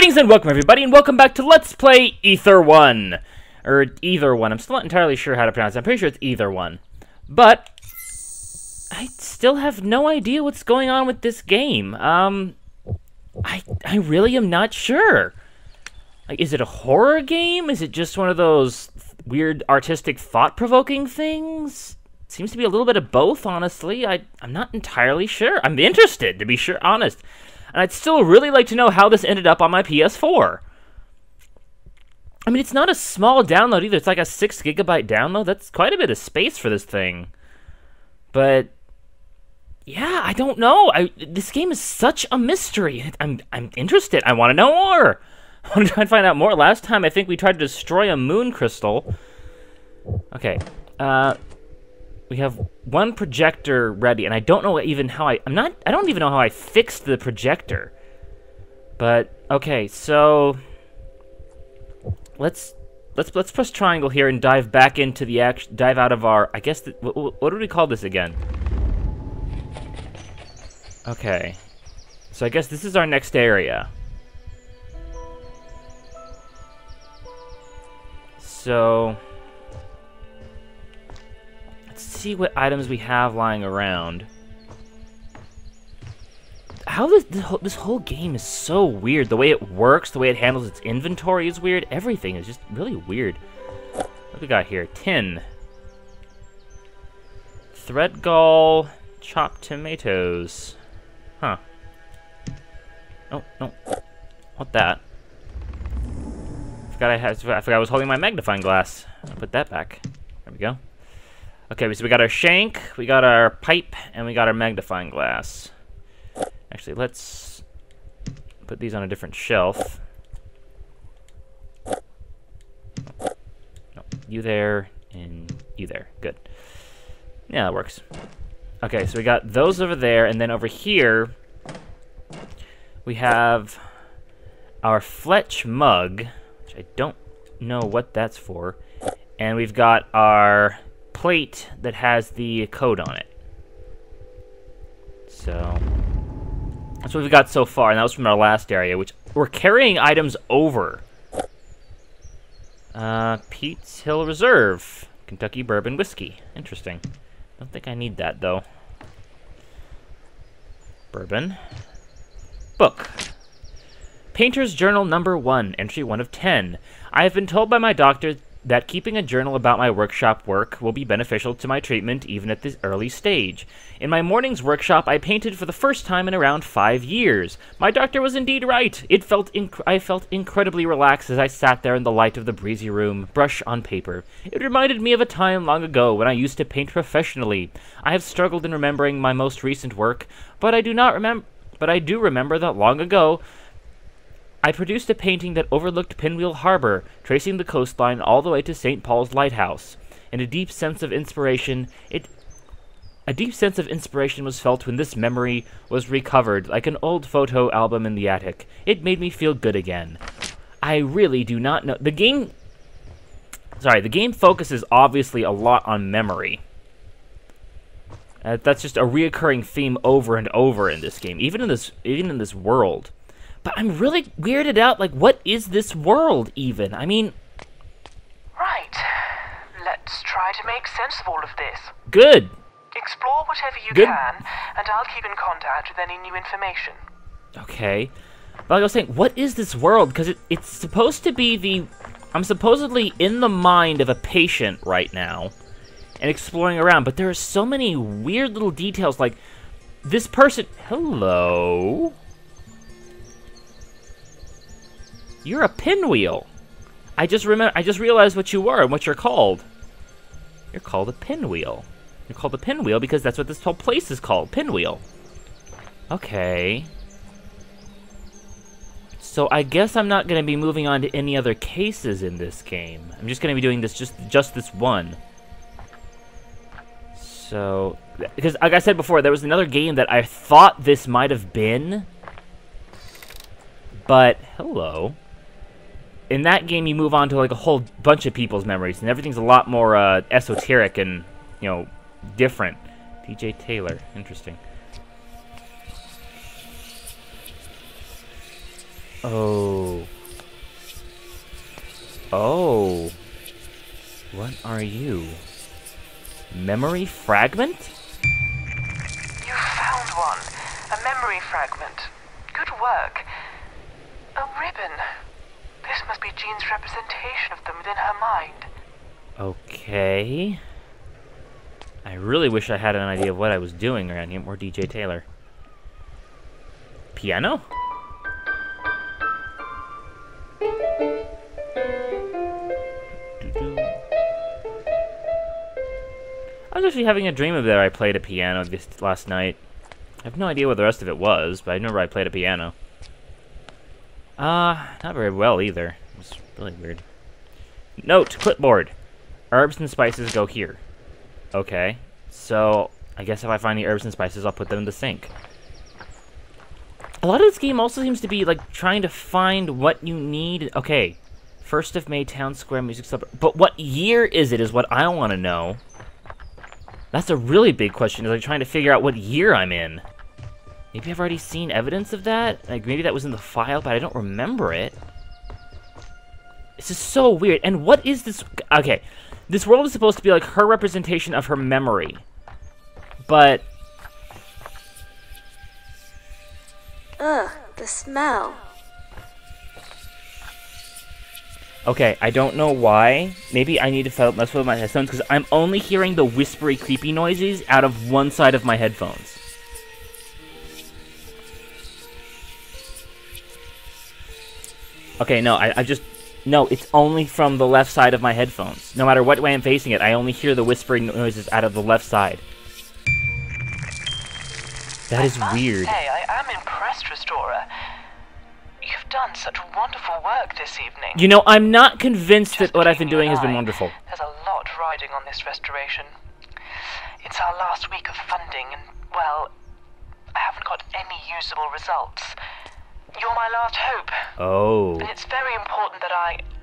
Greetings and welcome everybody, and welcome back to Let's Play Ether 1. Or Either 1, I'm still not entirely sure how to pronounce it. I'm pretty sure it's Either 1. But I still have no idea what's going on with this game. I really am not sure. Like, is it a horror game? Is it just one of those weird artistic thought-provoking things? Seems to be a little bit of both, honestly. I'm not entirely sure. I'm interested, to be honest. And I'd still really like to know how this ended up on my PS4. I mean, it's not a small download either. It's like a 6 GB download. That's quite a bit of space for this thing. But yeah, I don't know. This game is such a mystery. I'm interested. I want to know more. I want to try and find out more. Last time, I think we tried to destroy a moon crystal. Okay. We have one projector ready, and I don't know even how I don't even know how I fixed the projector. But okay, so let's press triangle here and dive back into the dive out of our, I guess, what do we call this again? Okay. So I guess this is our next area. So see what items we have lying around. How this whole game is so weird. The way it works, the way it handles its inventory is weird. Everything is just really weird. What do we got here? Tin. Thread gall. Chopped tomatoes. Huh. Oh, no. What that? I forgot I was holding my magnifying glass. I'll put that back. There we go. Okay, so we got our shank, we got our pipe, and we got our magnifying glass. Actually, let's put these on a different shelf. No, you there, and you there. Good. Yeah, that works. Okay, so we got those over there, and then over here, we have our Fletch mug, which I don't know what that's for, and we've got our plate that has the code on it. So that's what we've got so far, and that was from our last area, which we're carrying items over. Pete's Hill Reserve, Kentucky Bourbon Whiskey. Interesting. Don't think I need that, though. Bourbon. Book. Painter's Journal Number 1, Entry 1 of 10. I have been told by my doctor that keeping a journal about my workshop work will be beneficial to my treatment even at this early stage. In my morning's workshop, I painted for the first time in around 5 years. My doctor was indeed right. I felt incredibly relaxed as I sat there in the light of the breezy room, brush on paper. It reminded me of a time long ago when I used to paint professionally. I have struggled in remembering my most recent work, but I do remember that long ago I produced a painting that overlooked Pinwheel Harbor, tracing the coastline all the way to St. Paul's Lighthouse. And a deep sense of inspiration was felt when this memory was recovered, like an old photo album in the attic. It made me feel good again. I really do not know. The game focuses obviously a lot on memory. That's just a reoccurring theme over and over in this game, even in this world. But I'm really weirded out, like, what is this world, even? I mean... Right. Let's try to make sense of all of this. Good. Explore whatever you can, and I'll keep in contact with any new information. Okay. But like I was saying, what is this world? Because it's supposed to be I'm supposedly in the mind of a patient right now, and exploring around, but there are so many weird little details, like, this person... Hello? You're a pinwheel. I just realized what you were and what you're called. You're called a pinwheel. You're called a pinwheel because that's what this whole place is called. Pinwheel. Okay. So I guess I'm not going to be moving on to any other cases in this game. I'm just going to be doing this just this one. So, because like I said before, there was another game that I thought this might have been. But hello. In that game, you move on to like a whole bunch of people's memories, and everything's a lot more esoteric and, you know, different. P.J. Taylor, interesting. Oh. Oh. What are you? Memory fragment? You found one. A memory fragment. Good work. A ribbon. This must be Jean's representation of them within her mind. Okay. I really wish I had an idea of what I was doing around here. More DJ Taylor. Piano? I was actually having a dream of that I played a piano this last night. I have no idea what the rest of it was, but I remember I played a piano. Not very well either. It was really weird. Note, clipboard. Herbs and spices go here. Okay, so I guess if I find the herbs and spices, I'll put them in the sink. A lot of this game also seems to be like trying to find what you need. Okay, 1st of May, Town Square Music Club. But what year is it is what I want to know. That's a really big question, is like trying to figure out what year I'm in. Maybe I've already seen evidence of that? Like, maybe that was in the file, but I don't remember it. This is so weird. And what is this? Okay, this world is supposed to be like her representation of her memory. But... ugh, the smell. okay, I don't know why. Maybe I need to mess with my headphones, because I'm only hearing the whispery, creepy noises out of one side of my headphones. Okay, no, I just... no, it's only from the left side of my headphones. No matter what way I'm facing it, I only hear the whispering noises out of the left side. That is weird. I must say, I am impressed, Restorer. You've done such wonderful work this evening. You know, I'm not convinced that Just what I've been between doing you has and been I, wonderful. There's a lot riding on this restoration. It's our last week of funding, and, well, I haven't got any usable results. You're my last hope. Oh. And it's very important that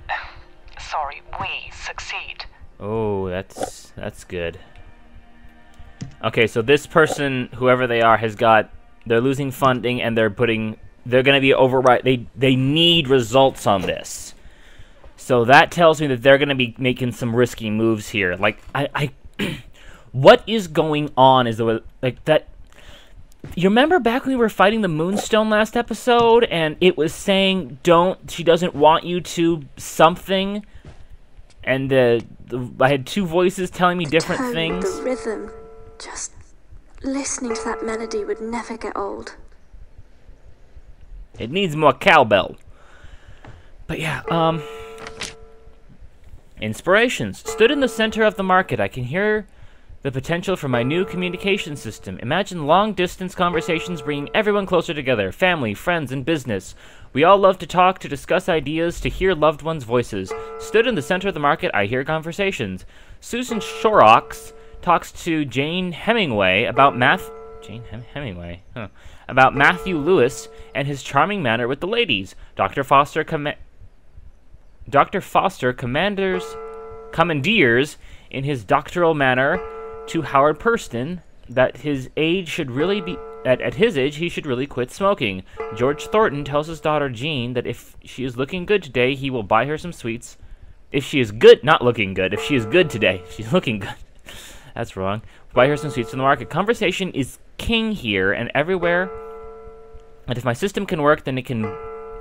we succeed. Oh, that's good. Okay, so this person, whoever they are, they're losing funding, and they're gonna be they need results on this. So that tells me that they're gonna be making some risky moves here. Like, I what is going on is like that. You remember back when we were fighting the Moonstone last episode, and it was saying, she doesn't want you to something, and I had two voices telling me different Tone, things. the rhythm, just listening to that melody would never get old. It needs more cowbell. But yeah, inspirations. Stood in the center of the market. I can hear the potential for my new communication system. Imagine long-distance conversations bringing everyone closer together. Family, friends, and business. We all love to talk, to discuss ideas, to hear loved ones' voices. Stood in the center of the market, I hear conversations. Susan Shorrocks talks to Jane Hemingway about Hemingway? Huh. About Matthew Lewis and his charming manner with the ladies. Dr. Foster commandeers in his doctoral manner to Howard Purston that at his age he should really quit smoking. George Thornton tells his daughter Jean that if she is looking good today, he will buy her some sweets. If she is good, not looking good. If she is good today, she's looking good. That's wrong. Buy her some sweets from the market. Conversation is king here and everywhere. And if my system can work, then it can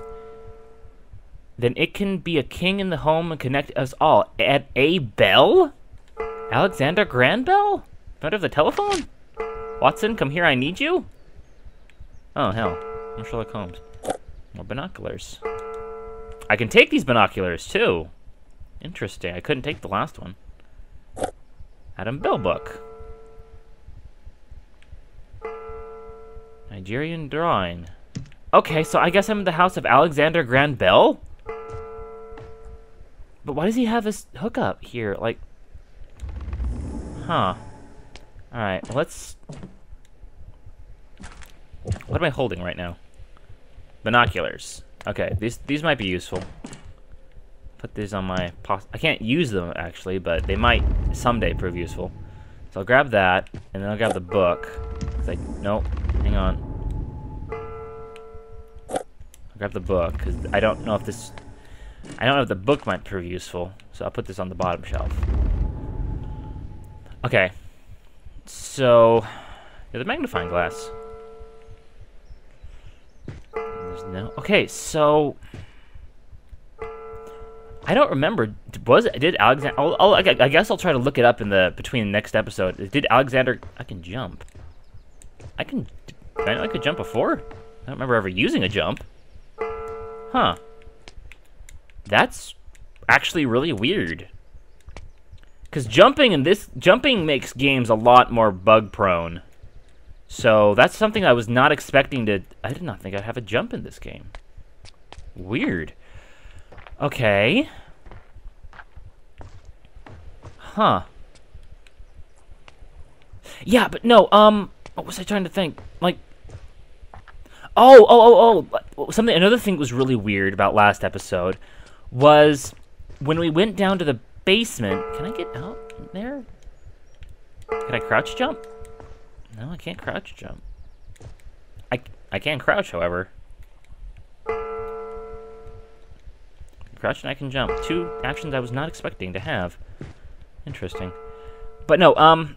be a king in the home and connect us all. At a bell? Alexander Graham Bell? Out of the telephone? Watson, come here, I need you? Oh, hell. I'm Sherlock Holmes. More binoculars. I can take these binoculars, too. Interesting. I couldn't take the last one. Adam Bell book. Nigerian drawing. Okay, so I guess I'm in the house of Alexander Graham Bell? But why does he have this hookup here? Like... huh. Alright, well, let's... what am I holding right now? Binoculars. Okay, these might be useful. Put these on my... I can't use them, actually, but they might someday prove useful. So I'll grab that, and then I'll grab the book. It's like, nope, hang on. I'll grab the book, because I don't know if this... I don't know if the book might prove useful, so I'll put this on the bottom shelf. Okay. So... yeah, the magnifying glass. There's no... okay, so... I don't remember. Did Alexander... I guess I'll try to look it up in the... between the next episode. Did Alexander... I can jump. I know I could jump before? I don't remember ever using a jump. Huh. That's actually really weird. Because jumping makes games a lot more bug prone. So that's something I was not expecting to... I did not think I'd have a jump in this game. Weird. Okay. Huh. Yeah, but no, what was I trying to think? Like... Something, another thing that was really weird about last episode was when we went down to the basement. Can I get out there? Can I crouch jump? No, I can't crouch jump. I can crouch, however. Crouch and I can jump. Two actions I was not expecting to have. Interesting. But no,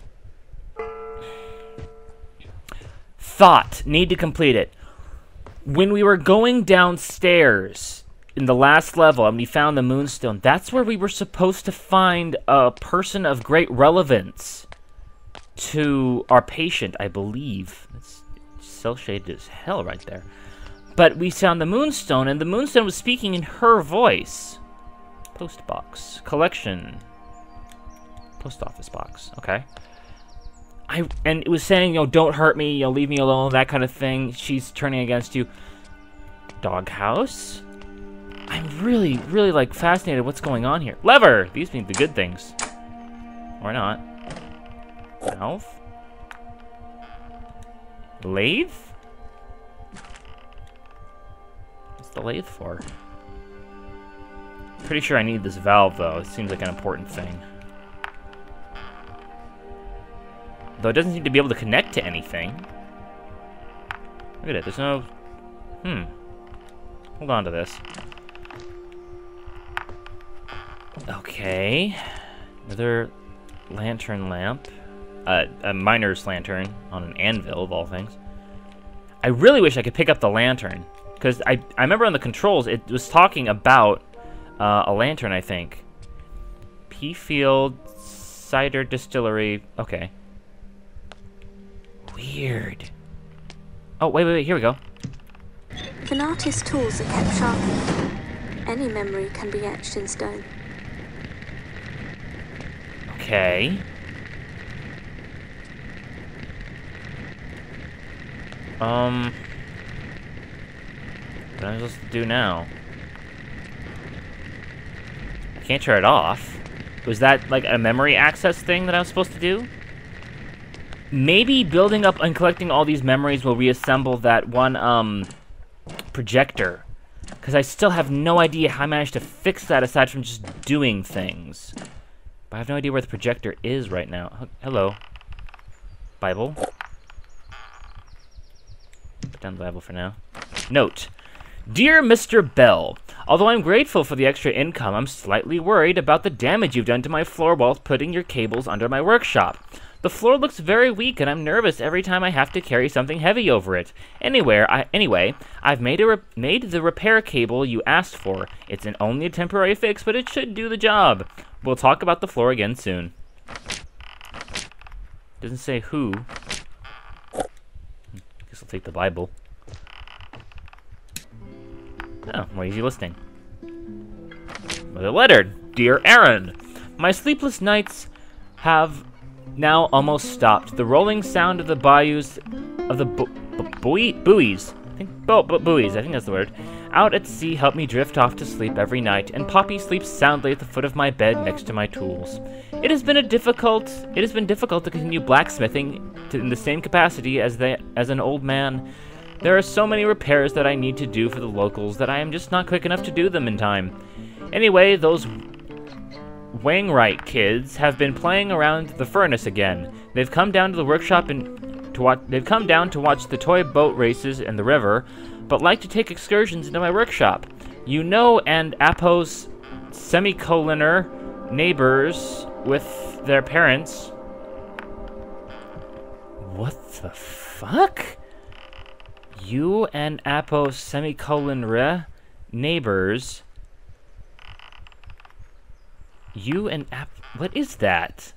thought. Need to complete it. When we were going downstairs in the last level and we found the Moonstone, that's where we were supposed to find a person of great relevance to our patient, I believe. It's cel-shaded as hell right there. But we found the Moonstone, and the Moonstone was speaking in her voice. Post box. Collection. Post office box. Okay. And it was saying, don't hurt me, leave me alone, that kind of thing. She's turning against you. Doghouse? I'm really, really, fascinated what's going on here. Lever! These mean the good things. Or not. Valve? Lathe? What's the lathe for? Pretty sure I need this valve, though. It seems like an important thing. Though it doesn't seem to be able to connect to anything. Look at it, there's no... Hold on to this. Okay. Another lantern lamp. A miner's lantern on an anvil, of all things. I really wish I could pick up the lantern. Because I remember on the controls, it was talking about a lantern, I think. P-Field Cider Distillery. Okay. Weird. Oh, wait, here we go. An artist's tools are kept sharpened. Any memory can be etched in stone. Okay. What am I supposed to do now? I can't turn it off. Was that, like, a memory access thing that I was supposed to do? Maybe building up and collecting all these memories will reassemble that one, projector. Because I still have no idea how I managed to fix that aside from just doing things. But I have no idea where the projector is right now. Hello. Bible. Put down the Bible for now. Note. Dear Mr. Bell, although I'm grateful for the extra income, I'm slightly worried about the damage you've done to my floor while putting your cables under my workshop. The floor looks very weak, and I'm nervous every time I have to carry something heavy over it. Anyway, I've made the repair cable you asked for. It's only a temporary fix, but it should do the job. We'll talk about the floor again soon. Doesn't say who. Guess I'll take the Bible. Oh, more easy listening. With a letter, Dear Aaron, my sleepless nights have now almost stopped. The rolling sound of the bayous, of the buoys, buoys, I think that's the word, out at sea help me drift off to sleep every night, and Poppy sleeps soundly at the foot of my bed next to my tools. It has been difficult to continue blacksmithing in the same capacity as an old man. There are so many repairs that I need to do for the locals that I am just not quick enough to do them in time. Anyway, those Wainwright kids have been playing around the furnace again. They've come down to the workshop to watch the toy boat races in the river. but like to take excursions into my workshop. You know, and Apos semicoloner neighbors with their parents. What the fuck? You and Apos semicolon neighbors. You and what is that?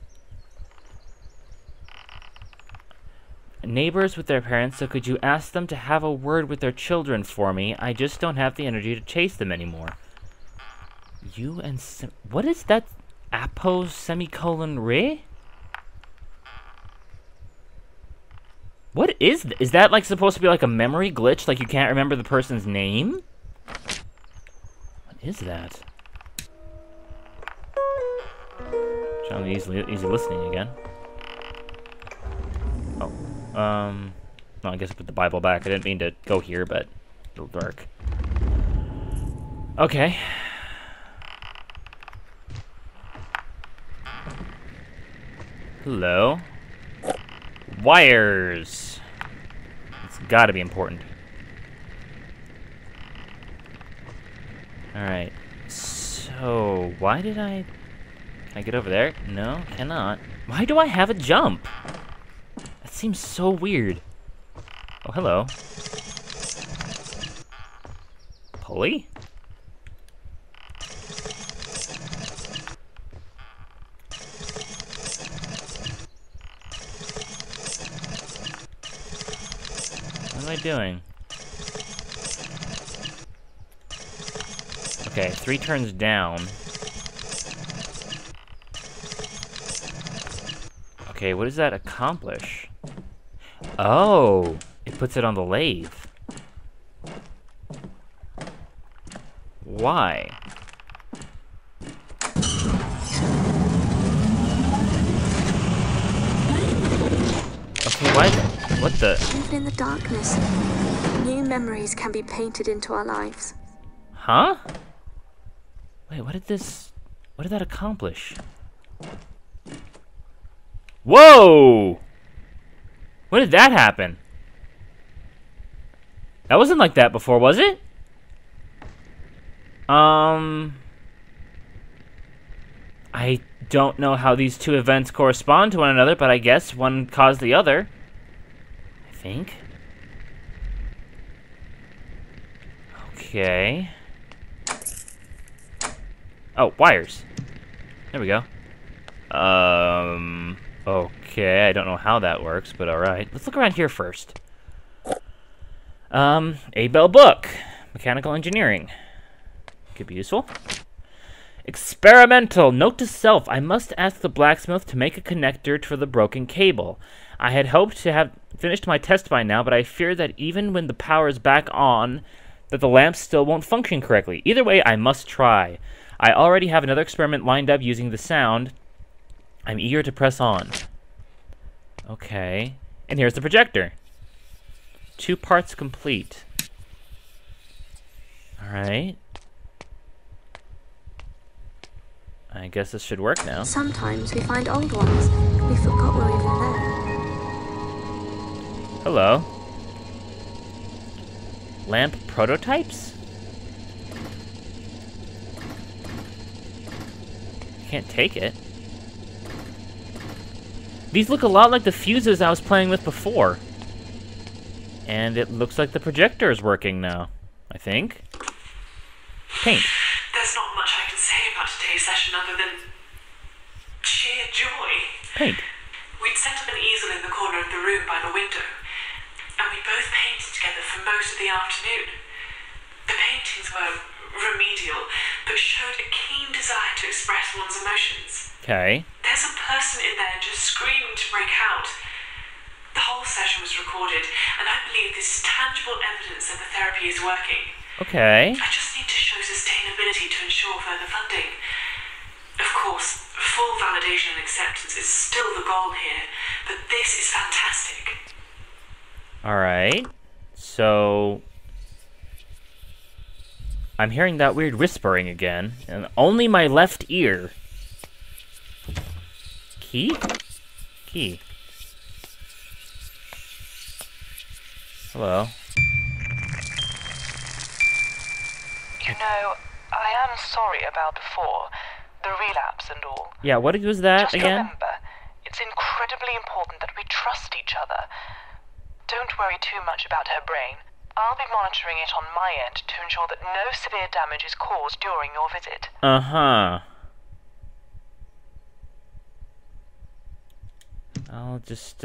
Neighbors with their parents, so could you ask them to have a word with their children for me? I just don't have the energy to chase them anymore. You and what is that? Apos semicolon re? What is that like supposed to be like a memory glitch? Like you can't remember the person's name? What is that? I'm easy listening again. Oh, no, I guess I put the Bible back. I didn't mean to go here, but a little dark. Okay. Hello. Wires. It's gotta be important. Alright. So, why did I... Can I get over there? No, cannot. Why do I have a jump? That seems so weird. Oh, hello. Pulley? What am I doing? Okay, 3 turns down. Okay, what does that accomplish? Oh, it puts it on the lathe. Why? Okay, why? What the? Even in the darkness, new memories can be painted into our lives. Huh? Wait, what did that accomplish? Whoa! When did that happen? That wasn't like that before, was it? I don't know how these two events correspond to one another, but I guess one caused the other. I think. Okay. Oh, wires. There we go. Okay, I don't know how that works, but alright. Let's look around here first. Abel book. Mechanical engineering. Could be useful. Experimental. Note to self. I must ask the blacksmith to make a connector for the broken cable. I had hoped to have finished my test by now, but I fear that even when the power is back on, that the lamp still won't function correctly. Either way, I must try. I already have another experiment lined up using the sound. I'm eager to press on. Okay. And here's the projector. 2 parts complete. Alright. I guess this should work now. Sometimes we find old ones. We forgot we were even there. Hello. Lamp prototypes? Can't take it. These look a lot like the fuses I was playing with before. And it looks like the projector is working now, I think. Paint. There's not much I can say about today's session other than sheer joy. Paint. We'd set up an easel in the corner of the room by the window, and we both painted together for most of the afternoon. The paintings were remedial, but showed a keen desire to express one's emotions. Okay. There's a person in there just screaming to break out. The whole session was recorded, and I believe this is tangible evidence that the therapy is working. Okay. I just need to show sustainability to ensure further funding. Of course, full validation and acceptance is still the goal here, but this is fantastic. Alright. So... I'm hearing that weird whispering again, and only my left ear. Key? Key. You know, I am sorry about before. The relapse and all. Yeah, what was that Just again? remember, it's incredibly important that we trust each other. Don't worry too much about her brain. I'll be monitoring it on my end to ensure that no severe damage is caused during your visit. Uh-huh. I'll just,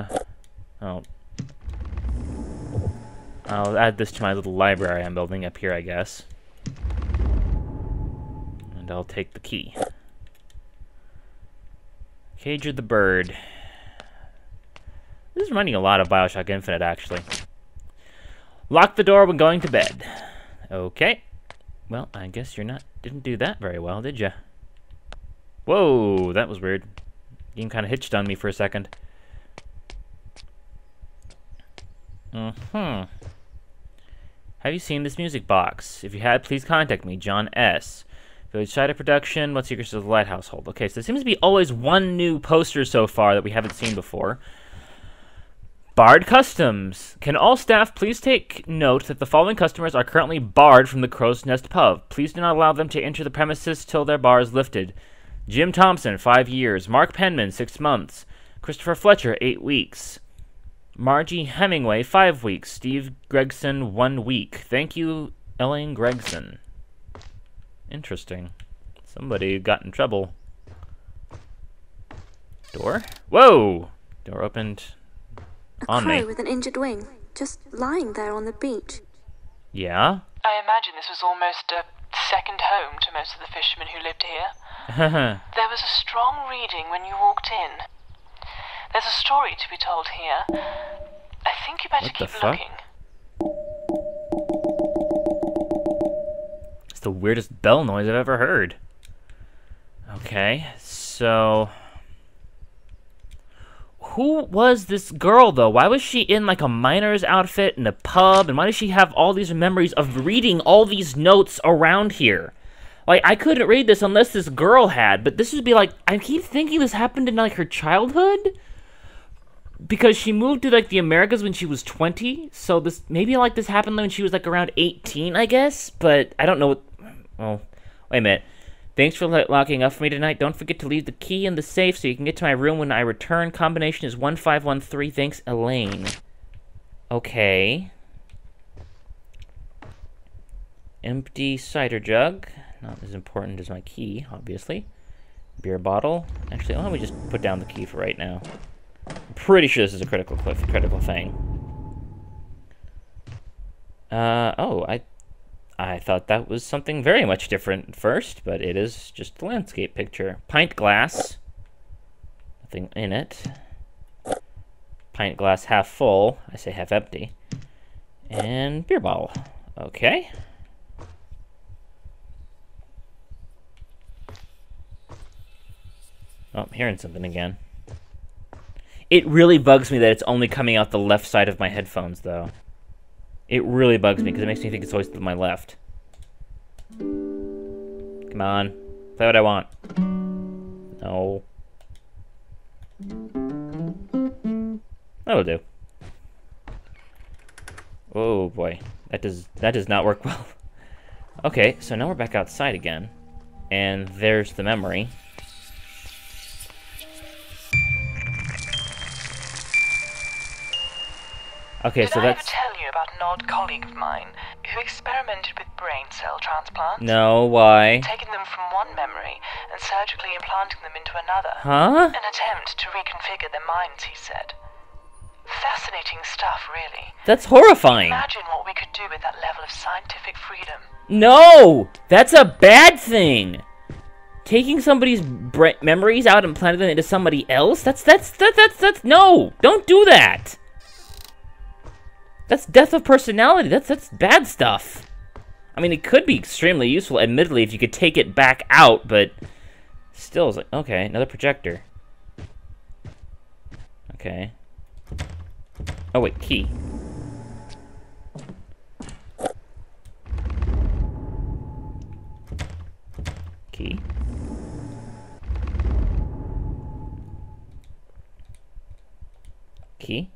I'll add this to my little library I'm building up here, I guess. And I'll take the key. Cage of the Bird. This is reminding a lot of Bioshock Infinite, actually. Lock the door when going to bed. Okay. Well, I guess didn't do that very well, did ya? Whoa, that was weird. Game kind of hitched on me for a second. Have you seen this music box? If you had, please contact me, John S. Village Shadow Production, What Secrets of the Light Household. Okay, so there seems to be always one new poster so far that we haven't seen before. Barred Customs. Can all staff please take note that the following customers are currently barred from the Crow's Nest Pub. Please do not allow them to enter the premises till their bar is lifted. Jim Thompson, 5 years. Mark Penman, 6 months. Christopher Fletcher, 8 weeks. Margie Hemingway, 5 weeks. Steve Gregson, 1 week. Thank you, Elaine Gregson. Interesting. Somebody got in trouble. Door? Whoa! Door opened A on crow me. with an injured wing, just lying there on the beach. Yeah? I imagine this was almost a second home to most of the fishermen who lived here. There was a strong reading when you walked in. There's a story to be told here. I think you better What the keep fuck? looking. It's the weirdest bell noise I've ever heard. Okay, so... Who was this girl, though? Why was she in, like, a miner's outfit in a pub? And why does she have all these memories of reading all these notes around here? Like, I couldn't read this unless this girl had, but this would be like... I keep thinking this happened in, like, her childhood? Because she moved to, like, the Americas when she was 20, so this... Maybe, like, this happened when she was, like, around 18, I guess? But I don't know what... Oh, wait a minute. Thanks for locking up for me tonight. Don't forget to leave the key in the safe so you can get to my room when I return. Combination is 1513. Thanks, Elaine. Okay. Empty cider jug. Not as important as my key, obviously. Beer bottle. Actually, why don't we just put down the key for right now? I'm pretty sure this is a critical thing. Oh, I thought that was something very much different at first, but it is just a landscape picture. Pint glass. Nothing in it. Pint glass half full. I say half empty. And beer bottle. Okay. Oh, I'm hearing something again. It really bugs me that it's only coming out the left side of my headphones, though. It really bugs me, because it makes me think it's always to my left. Come on. Play what I want. No. That'll do. Oh, boy. That does not work well. Okay, so now we're back outside again. And there's the memory. Okay, so Did I ever that's... tell you about an old colleague of mine who experimented with brain cell transplants? No, why? Taking them from one memory and surgically implanting them into another. Huh? An attempt to reconfigure their minds, he said. Fascinating stuff, really. That's horrifying. Imagine what we could do with that level of scientific freedom. No! That's a bad thing! Taking somebody's memories out and planting them into somebody else? That's... No! Don't do that! That's death of personality. That's bad stuff. I mean, it could be extremely useful, admittedly, if you could take it back out, but still, it's like, okay, another projector. Okay. Oh, wait, key. Key. Key.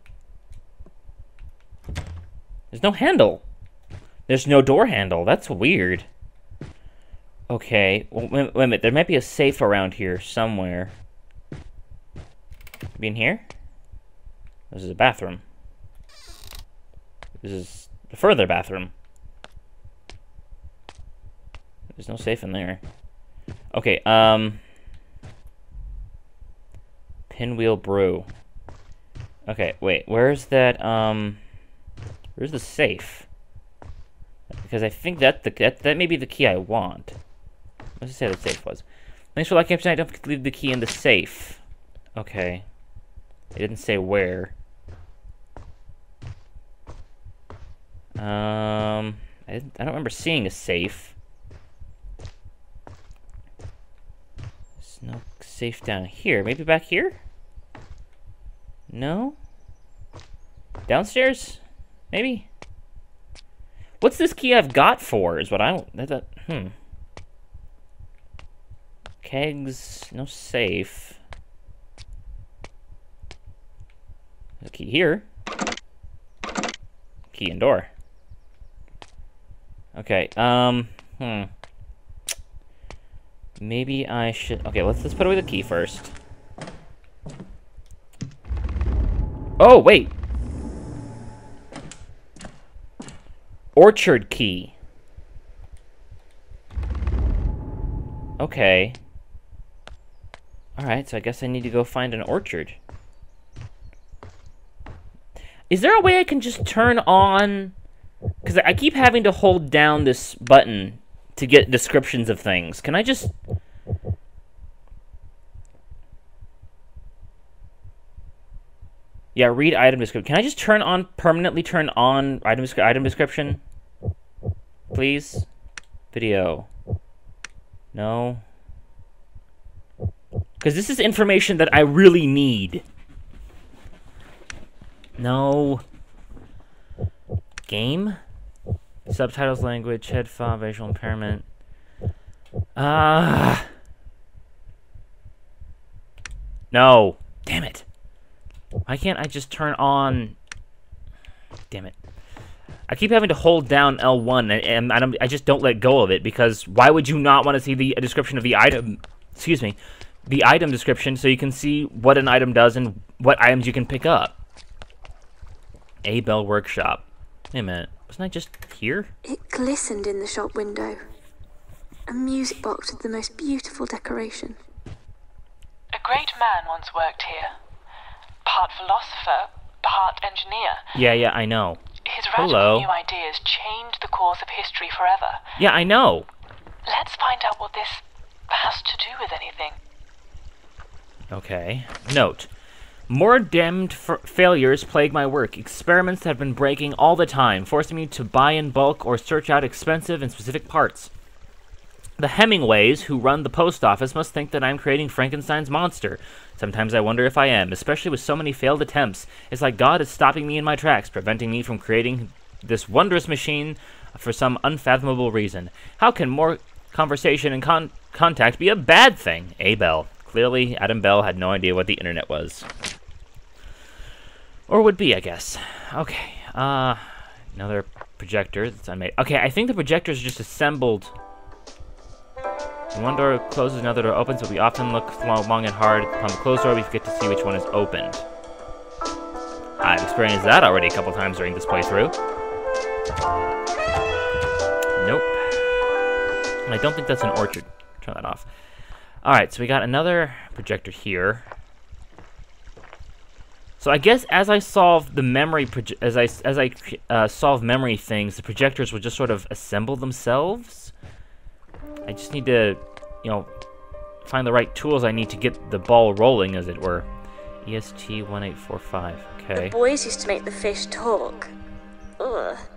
There's no handle. There's no door handle. That's weird. Okay, well, wait a minute. There might be a safe around here somewhere. Maybe in here? This is a bathroom. This is the further bathroom. There's no safe in there. Okay, Pinwheel Brew. Okay, wait, where's that, where's the safe? Because I think that may be the key I want. Let's just say the safe was. Thanks for lucky tonight. Don't forget to leave the key in the safe. Okay. It didn't say where. I don't remember seeing a safe. There's no safe down here. Maybe back here? No? Downstairs? Maybe? What's this key I've got for? Is what I don't... Kegs, no safe. There's a key here. Key and door. Okay, maybe I should... Okay, let's put away the key first. Oh, wait! Orchard key. Okay. Alright, so I guess I need to go find an orchard. Is there a way I can just turn on... Because I keep having to hold down this button to get descriptions of things. Can I just... Yeah, read item description. Can I just permanently turn on item description? Please? Video. No. Because this is information that I really need. No. Game? Subtitles, language, head file, visual impairment. No. Damn it. Why can't I just turn on... Damn it. I keep having to hold down L1, and I just don't let go of it, because why would you not want to see the description of the item... Excuse me. The item description, so you can see what an item does and what items you can pick up. Abel Workshop. Wait a minute. Wasn't I just here? It glistened in the shop window. A music box with the most beautiful decoration. A great man once worked here. Part philosopher, part engineer. Yeah, I know. His radical new ideas changed the course of history forever. Yeah, I know. Let's find out what this has to do with anything. Okay. Note. More damned failures plague my work. Experiments have been breaking all the time, forcing me to buy in bulk or search out expensive and specific parts. The Hemingways, who run the post office, must think that I'm creating Frankenstein's monster. Sometimes I wonder if I am, especially with so many failed attempts. It's like God is stopping me in my tracks, preventing me from creating this wondrous machine for some unfathomable reason. How can more conversation and contact be a bad thing? A. Bell. Clearly, Adam Bell had no idea what the internet was. Or would be, I guess. Okay, another projector that's unmade. Okay, I think the projectors are just assembled. When one door closes, another door opens, but we often look long and hard. Upon the closed door, we forget to see which one is opened. I've experienced that already a couple times during this playthrough. Nope. I don't think that's an orchard. Turn that off. Alright, so we got another projector here. So I guess as I solve the memory, solve memory things, the projectors will just sort of assemble themselves. I just need to, you know, find the right tools I need to get the ball rolling, as it were. EST1845. Okay. The boys used to make the fish talk. Ugh.